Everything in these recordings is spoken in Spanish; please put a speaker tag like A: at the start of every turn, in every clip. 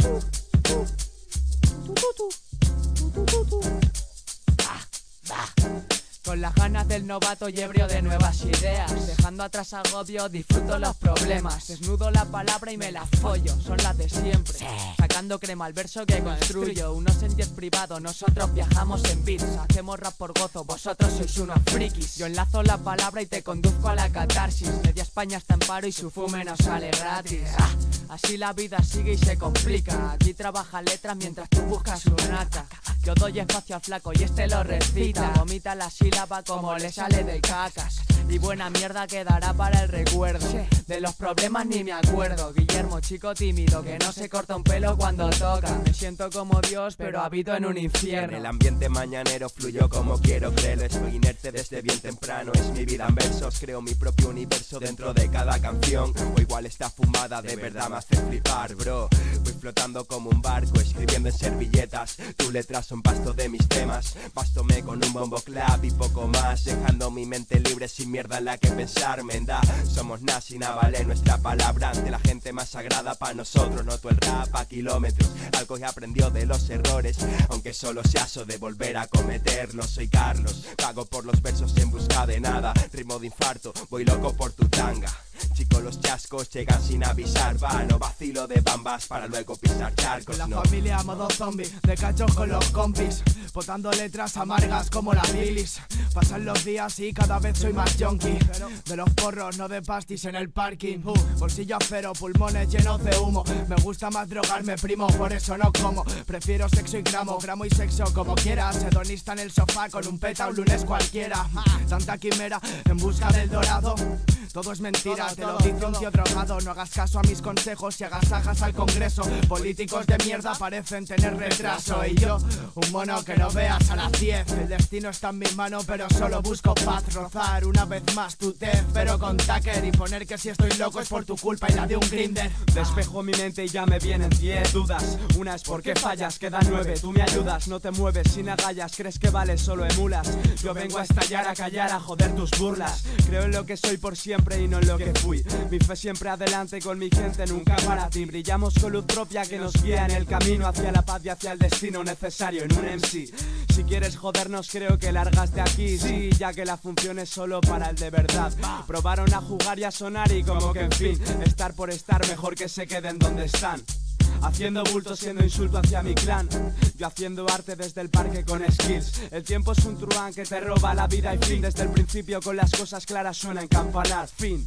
A: Con las ganas del novato y ebrio de nuevas ideas, dejando atrás agobio, disfruto los problemas. Desnudo la palabra y me la follo, son las de siempre. Sacando crema al verso que construyo. Unos en jet privado, nosotros viajamos en bits. Hacemos rap por gozo, vosotros sois unos frikis. Yo enlazo la palabra y te conduzco a la catarsis. Media España está en paro y su fume nos sale gratis. Así la vida sigue y se complica. Aquí trabaja letras mientras tú buscas un nata. Yo doy espacio al flaco y este lo recita. Vomita la sílaba como le sale del cacas. Y buena mierda quedará para el recuerdo. De los problemas ni me acuerdo. Guillermo, chico tímido que no se corta un pelo cuando toca. Me siento como Dios pero habito en un infierno.
B: El ambiente mañanero fluyó como quiero creerlo. Estoy inerte desde bien temprano. Es mi vida en versos. Creo mi propio universo dentro de cada canción. O igual está fumada, de verdad me hace flipar, bro. Voy flotando como un barco, escribiendo en servilletas. Tus letras son pasto de mis temas. Bástóme con un bombo clap y poco más, dejando mi mente libre sin mierda en la que pensar, menda. Somos nazi, vale nuestra palabra ante la gente más sagrada pa' nosotros. Noto el rap a kilómetros, algo que aprendió de los errores, aunque solo sea eso de volver a cometerlos. Soy Carlos, pago por los versos en busca de nada. Ritmo de infarto, voy loco por tu tanga. Chicos, los chascos llegan sin avisar. Va, no vacilo de bambas para luego pisar charcos.
C: Con la familia modo zombie, de cachos con los compis, botando letras amargas como la bilis. Pasan los días y cada vez soy más junkie. De los porros, no de pastis en el parking. Bolsillo a cero, pulmones llenos de humo. Me gusta más drogarme, primo, por eso no como. Prefiero sexo y gramo y sexo como quieras. Hedonista en el sofá con un peta un lunes cualquiera. Tanta quimera en busca del dorado. Todo es mentira, te lo dice un tío drogado. No hagas caso a mis consejos y agasajas al congreso. Políticos de mierda parecen tener retraso. Y yo, un mono que no veas a las 10. El destino está en mi mano pero solo busco paz. Rozar una vez más tu tez pero con Tucker. Y poner que si estoy loco es por tu culpa y la de un grinder.
D: Despejo mi mente y ya me vienen 10 dudas. Una es por qué fallas, quedan 9. Tú me ayudas, no te mueves sin agallas. Crees que vales, solo emulas. Yo vengo a estallar, a callar, a joder tus burlas. Creo en lo que soy por siempre y no en lo que fui. Mi fe siempre adelante, con mi gente nunca para ti. Brillamos con luz propia que nos guía en el camino hacia la paz y hacia el destino necesario en un MC. Si quieres jodernos creo que largas de aquí. Sí, ya que la función es solo para el de verdad. Probaron a jugar y a sonar y como que en fin, estar por estar, mejor que se queden donde están. Haciendo bultos siendo insulto hacia mi clan. Yo haciendo arte desde el parque con skills. El tiempo es un truán que te roba la vida y fin. Desde el principio con las cosas claras suena en campanar. Fin.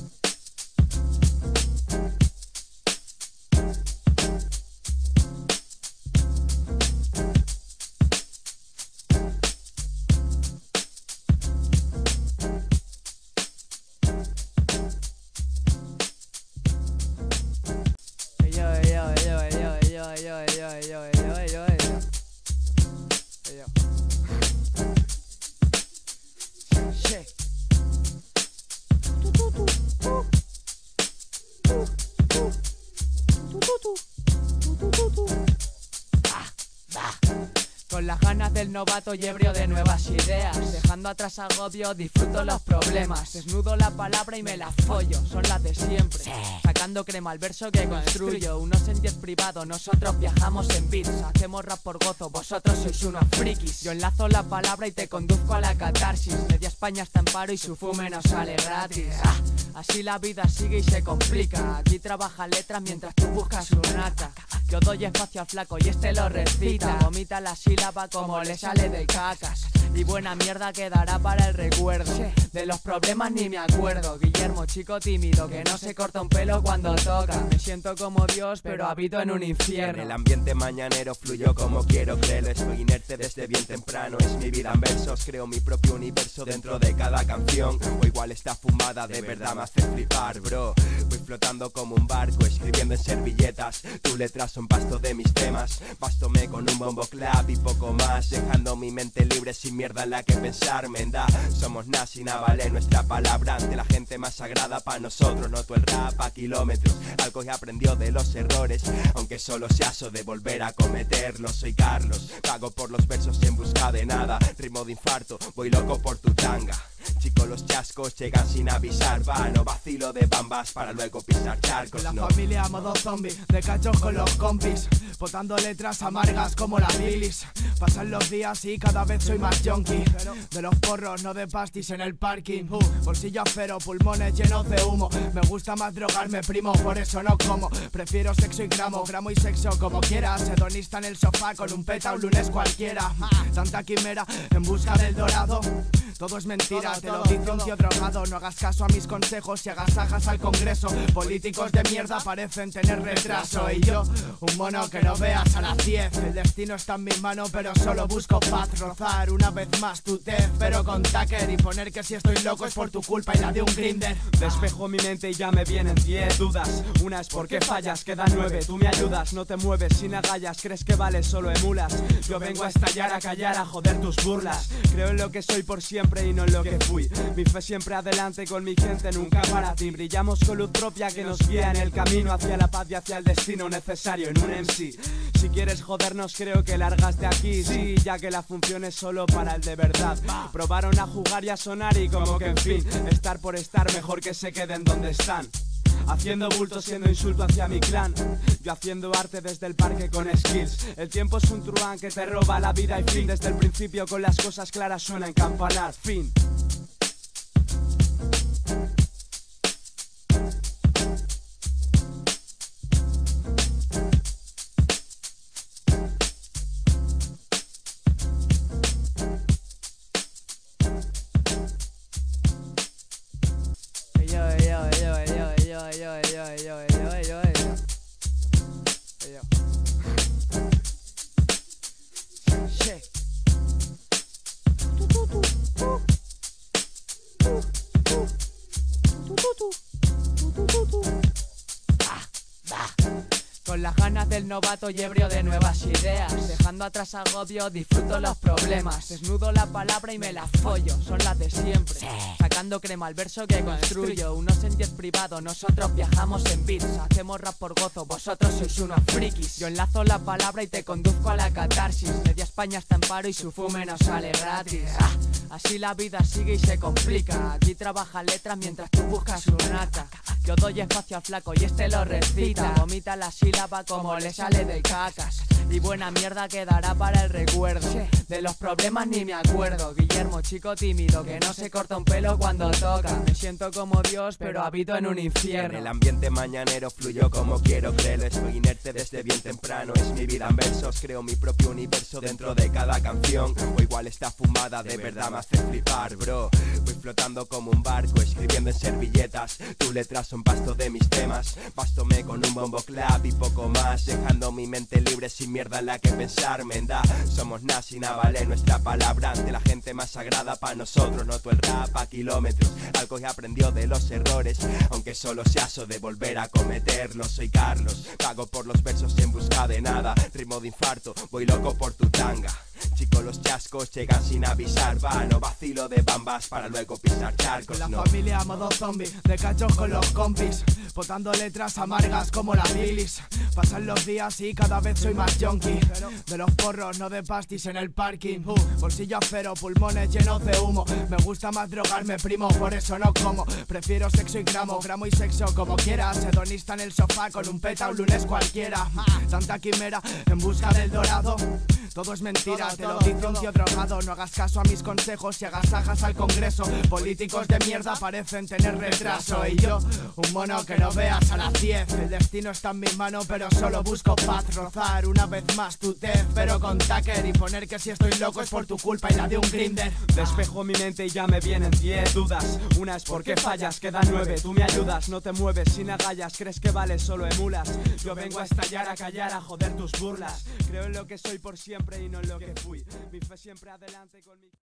A: Con las ganas del novato y ebrio de nuevas ideas, dejando atrás agobio, disfruto los problemas. Desnudo la palabra y me la follo, son las de siempre. Sacando crema al verso que construyo. Unos en jet privado, nosotros viajamos en bits. Hacemos rap por gozo, vosotros sois unos frikis. Yo enlazo la palabra y te conduzco a la catarsis. Media España está en paro y su fume nos sale gratis. Así la vida sigue y se complica. Aquí trabaja letras mientras tú buscas un nata. Yo doy espacio al flaco y este lo recita. Vomita la sílaba como le sale del cacas. Y buena mierda quedará para el recuerdo. De los problemas ni me acuerdo. Guillermo, chico tímido que no se corta un pelo cuando toca. Me siento como Dios pero habito en un infierno.
B: El ambiente mañanero fluyó como quiero creerlo. Estoy inerte desde bien temprano. Es mi vida en versos. Creo mi propio universo dentro de cada canción. O igual está fumada, de verdad me hace flipar, bro. Voy flotando como un barco, escribiendo en servilletas. Tus letras son pasto de mis temas. Bástóme con un bombo clap y poco más, dejando mi mente libre sin mierda en la que pensar, menda. Somos nazi, vale nuestra palabra ante la gente más sagrada pa' nosotros. Noto el rap a kilómetros, algo que aprendió de los errores, aunque solo sea eso de volver a cometerlos. Soy Carlos, pago por los versos en busca de nada. Ritmo de infarto, voy loco por tu tanga. Chicos, los chascos llegan sin avisar. No vacilo de bambas para luego pisar charcos.
C: La familia modo zombie, de cachos con los compis, botando letras amargas como la bilis. Pasan los días y cada vez soy más junkie. De los porros, no de pastis en el parking. Bolsillo acero, pulmones llenos de humo. Me gusta más drogarme, primo, por eso no como. Prefiero sexo y gramo y sexo como quieras. Hedonista en el sofá con un peta un lunes cualquiera. Tanta quimera en busca del dorado. Todo es mentira, te lo dice un tío drogado. No hagas caso a mis consejos y agasajas al congreso. Políticos de mierda parecen tener retraso. Y yo, un mono que no veas a las 10. El destino está en mi mano pero solo busco paz. Rozar una vez más tu tez pero con Tucker. Y poner que si estoy loco es por tu culpa y la de un grinder.
D: Despejo mi mente y ya me vienen 10 dudas. Una es porque fallas, quedan 9. Tú me ayudas, no te mueves sin agallas. Crees que vales, solo emulas. Yo vengo a estallar, a callar, a joder tus burlas. Creo en lo que soy por siempre y no en lo que fui. Mi fe siempre adelante, con mi gente nunca para ti. Brillamos con luz propia que nos guía en el camino hacia la paz y hacia el destino necesario en un MC. Si quieres jodernos creo que largas de aquí. Sí, ya que la función es solo para el de verdad. Probaron a jugar y a sonar y como que en fin, estar por estar, mejor que se queden donde están. Haciendo bultos siendo insulto hacia mi clan. Yo haciendo arte desde el parque con skills. El tiempo es un truán que te roba la vida y fin. Desde el principio con las cosas claras suena en campanar, fin.
A: Con las ganas del novato y ebrio de nuevas ideas. Dejando atrás agobio, disfruto los problemas. Desnudo la palabra y me la follo, son las de siempre. Sacando crema al verso que construyo. Unos en jet privado, nosotros viajamos en bits. Hacemos rap por gozo, vosotros sois unos frikis. Yo enlazo la palabra y te conduzco a la catarsis. Media España está en paro y su fume nos sale gratis. Así la vida sigue y se complica. Aquí trabaja letras mientras tú buscas una AK. Yo doy espacio al flaco y este lo recita. Vomita la sílaba como le sale de cacas. Y buena mierda quedará para el recuerdo. De los problemas ni me acuerdo. Guillermo, chico tímido que no se corta un pelo cuando toca. Me siento como Dios pero habito en un infierno.
B: En el ambiente mañanero fluyo como quiero creerlo. Estoy inerte desde bien temprano, es mi vida en versos. Creo mi propio universo dentro de cada canción. O igual está fumada, de verdad me hace flipar, bro. Voy flotando como un barco, escribiendo en servilletas. Tus letras son pasto de mis temas. Bástóme con un bombo clap y poco más, dejando mi mente libre sin mierda en la que pensar. Menda, somos nazi, vale nuestra palabra ante la gente más sagrada para nosotros. Noto el rap a kilómetros, algo que aprendió de los errores, aunque solo sea eso de volver a cometerlos. Soy Carlos, pago por los versos en busca de nada. Ritmo de infarto, voy loco por tu tanga. Chicos, los chascos llegan sin avisar. No vacilo de bambas para luego pisar charcos.
C: La familia modo zombie, de cachos con los compis, botando letras amargas como la bilis. Pasan los días y cada vez soy más junkie. De los porros, no de pastis en el parking. Bolsillo acero, pulmones llenos de humo. Me gusta más drogarme, primo, por eso no como. Prefiero sexo y gramo y sexo como quieras. Hedonista en el sofá con un peta un lunes cualquiera. Tanta quimera en busca del dorado. Todo es mentira, te lo dice un tío drogado. No hagas caso a mis consejos y agasajas al congreso. Políticos de mierda parecen tener retraso. Y yo, un mono que no veas a las 10. El destino está en mi mano pero solo busco paz. Rozar una vez más tu tez pero con Tucker. Y poner que si estoy loco es por tu culpa y la de un grinder.
D: Despejo mi mente y ya me vienen 10 dudas. Una es porque fallas, quedan 9. Tú me ayudas, no te mueves sin agallas. Crees que vales, solo emulas. Yo vengo a estallar, a callar, a joder tus burlas. Creo en lo que soy por siempre y no en lo que fui. Mi fe siempre adelante con mi...